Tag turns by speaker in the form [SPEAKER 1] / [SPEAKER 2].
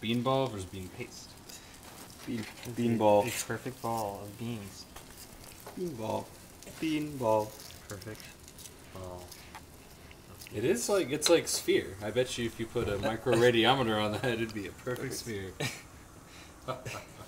[SPEAKER 1] Beanball versus bean paste.
[SPEAKER 2] Beanball.
[SPEAKER 3] A perfect ball of beans.
[SPEAKER 2] Beanball. Beanball.
[SPEAKER 3] Perfect ball.
[SPEAKER 1] It is like, it's like sphere. I bet you if you put a micro radiometer on that, it'd be a perfect sphere.